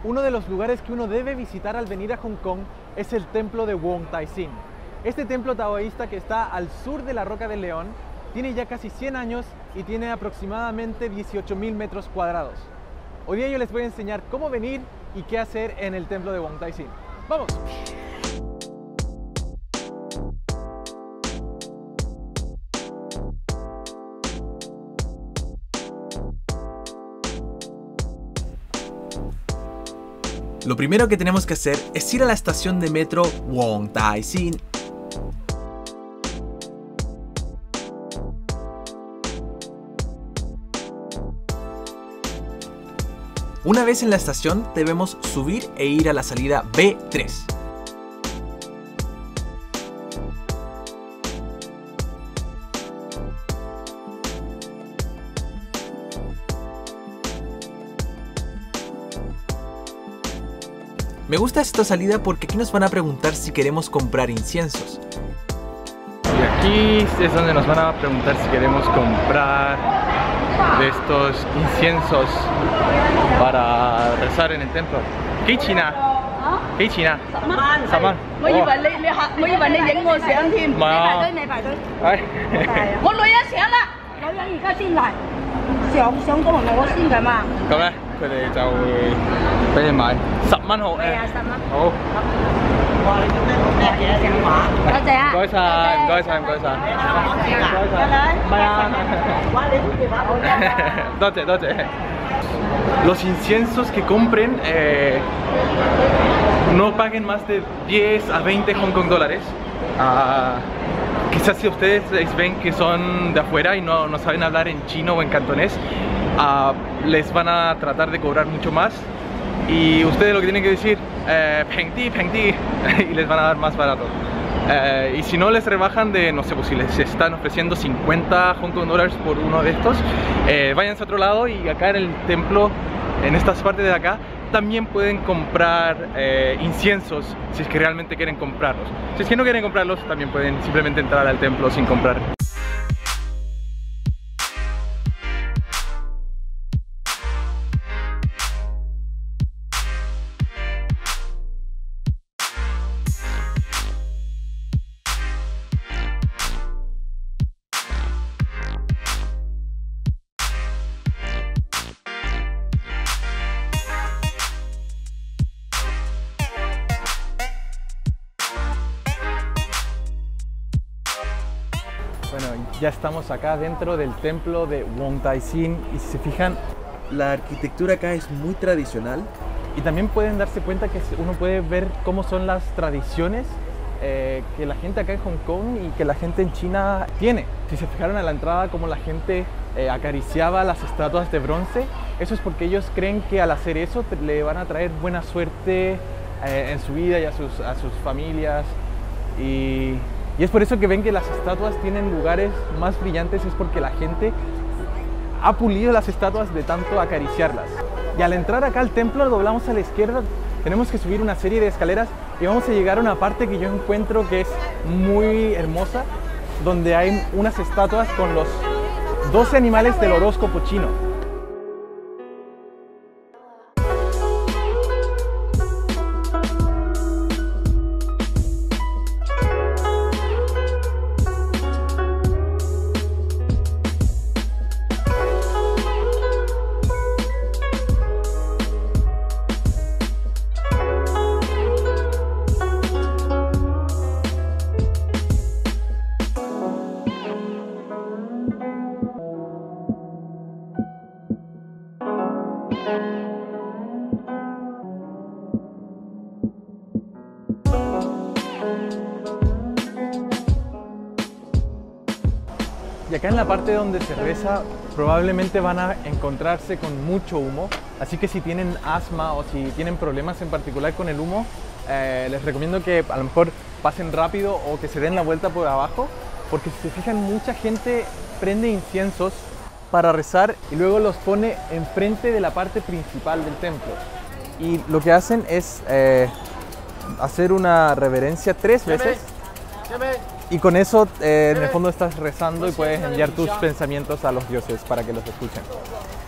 uno de los lugares que uno debe visitar al venir a Hong Kong es el templo de Wong Tai Sin. Este templo taoísta que está al sur de la Roca del León tiene ya casi 100 años y tiene aproximadamente 18.000 metros cuadrados. Hoy día yo les voy a enseñar cómo venir y qué hacer en el templo de Wong Tai Sin. ¡Vamos! Lo primero que tenemos que hacer es ir a la estación de metro Wong Tai Sin. Una vez en la estación debemos subir e ir a la salida B3. Me gusta esta salida porque aquí nos van a preguntar si queremos comprar inciensos. Y aquí es donde nos van a preguntar si queremos comprar de estos inciensos para rezar en el templo. ¿Qué China? ¿Qué China? Saman. Los inciensos que compren no paguen más de 10 a 20 Hong Kong dólares. Quizás si ustedes ven que son de afuera y no saben hablar en chino o en cantonés, les van a tratar de cobrar mucho más. Y ustedes lo que tienen que decir, Peng Ti, y les van a dar más barato. Y si no les rebajan de, no sé, pues si les están ofreciendo 50 Hong Kong dólares por uno de estos, váyanse a otro lado y acá en el templo, en estas partes de acá, también pueden comprar inciensos si es que realmente quieren comprarlos. Si es que no quieren comprarlos, también pueden simplemente entrar al templo sin comprar. Bueno, ya estamos acá dentro del templo de Wong Tai Sin y si se fijan, la arquitectura acá es muy tradicional y también pueden darse cuenta que uno puede ver cómo son las tradiciones que la gente acá en Hong Kong y que la gente en China tiene. Si se fijaron a la entrada cómo la gente acariciaba las estatuas de bronce, eso es porque ellos creen que al hacer eso le van a traer buena suerte en su vida y a sus familias. Y es por eso que ven que las estatuas tienen lugares más brillantes, es porque la gente ha pulido las estatuas de tanto acariciarlas. Y al entrar acá al templo, doblamos a la izquierda, tenemos que subir una serie de escaleras y vamos a llegar a una parte que yo encuentro que es muy hermosa, donde hay unas estatuas con los 12 animales del horóscopo chino. Y acá en la parte donde se reza probablemente van a encontrarse con mucho humo, así que si tienen asma o si tienen problemas en particular con el humo, les recomiendo que a lo mejor pasen rápido o que se den la vuelta por abajo, porque si se fijan, mucha gente prende inciensos para rezar y luego los pone enfrente de la parte principal del templo. Y lo que hacen es hacer una reverencia 3 veces. Y con eso, en el fondo estás rezando y puedes enviar tus pensamientos a los dioses para que los escuchen.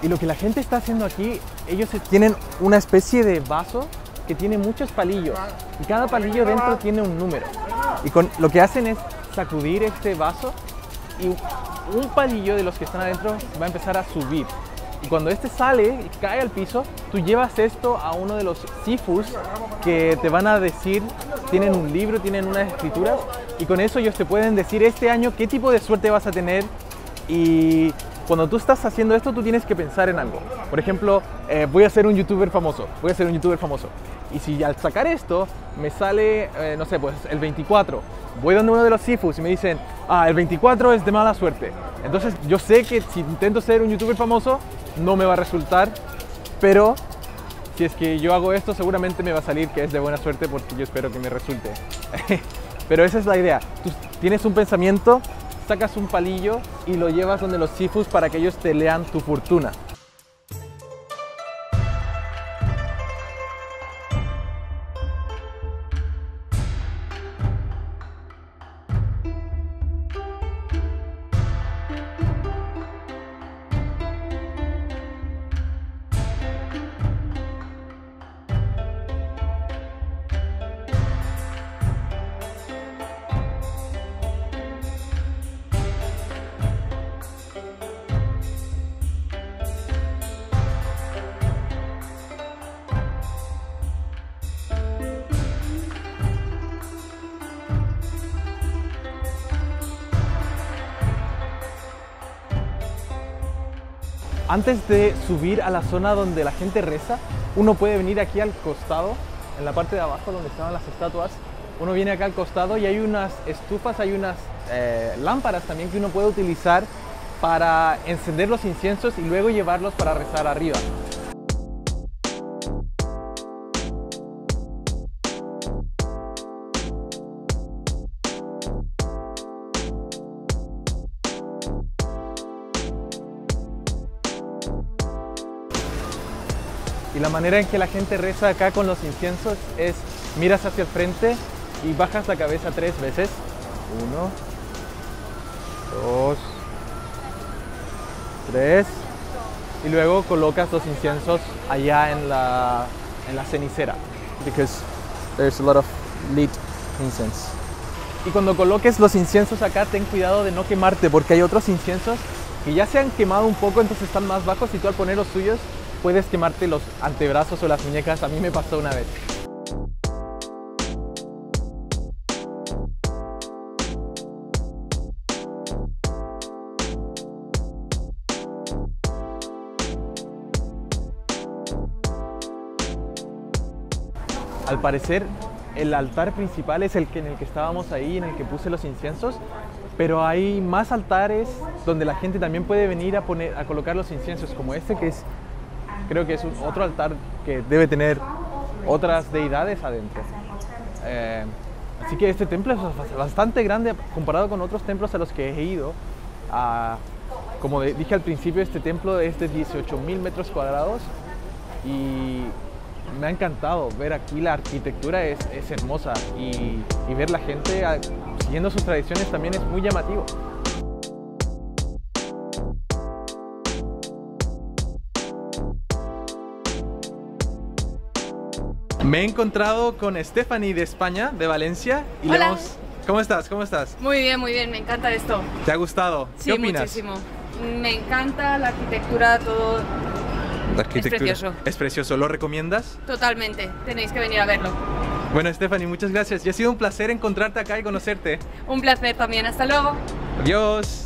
Y lo que la gente está haciendo aquí, ellos tienen una especie de vaso que tiene muchos palillos y cada palillo dentro tiene un número. Y lo que hacen es sacudir este vaso y un palillo de los que están adentro va a empezar a subir. Y cuando este sale y cae al piso, tú llevas esto a uno de los sifus que te van a decir, tienen un libro, tienen unas escrituras, y con eso ellos te pueden decir este año qué tipo de suerte vas a tener. Y cuando tú estás haciendo esto, tú tienes que pensar en algo. Por ejemplo, voy a ser un youtuber famoso, Y si al sacar esto me sale, no sé, pues el 24, voy donde uno de los sifus y me dicen, el 24 es de mala suerte. Entonces yo sé que si intento ser un youtuber famoso, no me va a resultar, pero si es que yo hago esto, seguramente me va a salir que es de buena suerte, porque yo espero que me resulte. Pero esa es la idea. Tú tienes un pensamiento, sacas un palillo y lo llevas donde los sifus para que ellos te lean tu fortuna. Antes de subir a la zona donde la gente reza, uno puede venir aquí al costado, en la parte de abajo donde estaban las estatuas. Uno viene acá al costado y hay unas estufas, hay unas lámparas también que uno puede utilizar para encender los inciensos y luego llevarlos para rezar arriba. Y la manera en que la gente reza acá con los inciensos es miras hacia el frente y bajas la cabeza 3 veces. 1, 2, 3. Y luego colocas los inciensos allá en la cenicera. Because there's a lot of lit incense. Y cuando coloques los inciensos acá, ten cuidado de no quemarte, porque hay otros inciensos que ya se han quemado un poco, entonces están más bajos, y tú al poner los tuyos puedes quemarte los antebrazos o las muñecas. A mí me pasó una vez. Al parecer, el altar principal es el en el que estábamos ahí, en el que puse los inciensos, pero hay más altares donde la gente también puede venir a colocar los inciensos, como este, que creo que es otro altar que debe tener otras deidades adentro. Así que este templo es bastante grande comparado con otros templos a los que he ido. Como dije al principio, este templo es de 18.000 metros cuadrados y me ha encantado ver aquí. La arquitectura es hermosa y ver la gente siguiendo sus tradiciones también es muy llamativo. Me he encontrado con Stephanie de España, de Valencia. Y Hola. ¿Cómo estás? ¿Cómo estás? Muy bien, me encanta esto. ¿Te ha gustado? Sí, ¿Qué opinas? muchísimo. Me encanta la arquitectura, todo. La arquitectura. Es precioso. Es precioso. ¿Lo recomiendas? Totalmente, tenéis que venir a verlo. Bueno, Stephanie, muchas gracias. Y ha sido un placer encontrarte acá y conocerte. Un placer también, hasta luego. Adiós.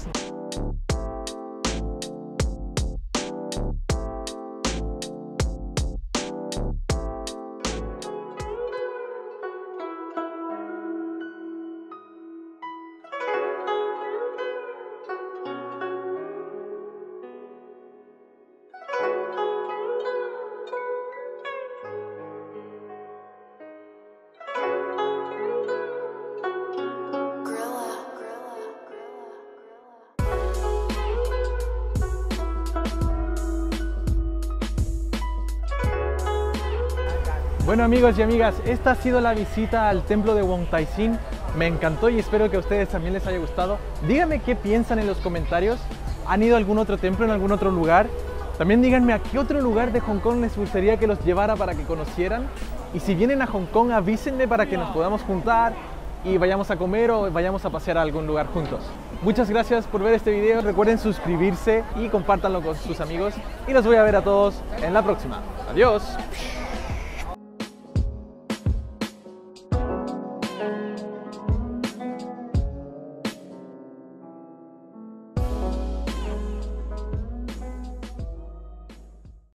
Bueno, amigos y amigas, esta ha sido la visita al templo de Wong Tai Sin. Me encantó y espero que a ustedes también les haya gustado. Díganme qué piensan en los comentarios. ¿Han ido a algún otro templo en algún otro lugar? También díganme a qué otro lugar de Hong Kong les gustaría que los llevara para que conocieran. Y si vienen a Hong Kong, avísenme para que nos podamos juntar y vayamos a comer o vayamos a pasear a algún lugar juntos. Muchas gracias por ver este video. Recuerden suscribirse y compártanlo con sus amigos. Y los voy a ver a todos en la próxima. Adiós.